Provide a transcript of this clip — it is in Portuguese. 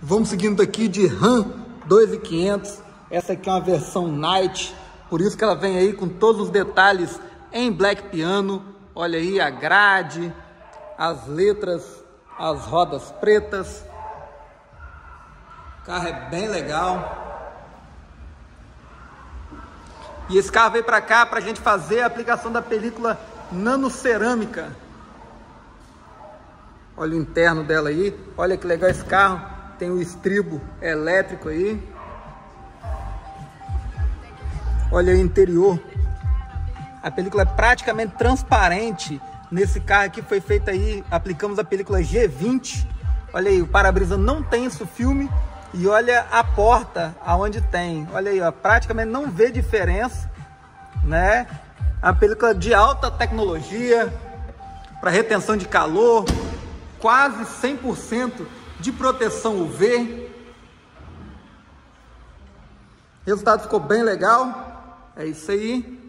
Vamos seguindo aqui de Ram 2500. Essa aqui é uma versão Night, por isso que ela vem aí com todos os detalhes em black piano. Olha aí a grade, as letras, as rodas pretas. O carro é bem legal. E esse carro veio para cá para a gente fazer a aplicação da película nanocerâmica. Olha o interno dela aí. Olha que legal esse carro. Tem o estribo elétrico aí. Olha aí o interior. A película é praticamente transparente. Nesse carro aqui foi feita aí, aplicamos a película G20. Olha aí, o para-brisa não tem isso filme. E olha a porta aonde tem. Olha aí, ó, praticamente não vê diferença, né? A película de alta tecnologia para retenção de calor, quase 100% de proteção UV. O resultado ficou bem legal. É isso aí.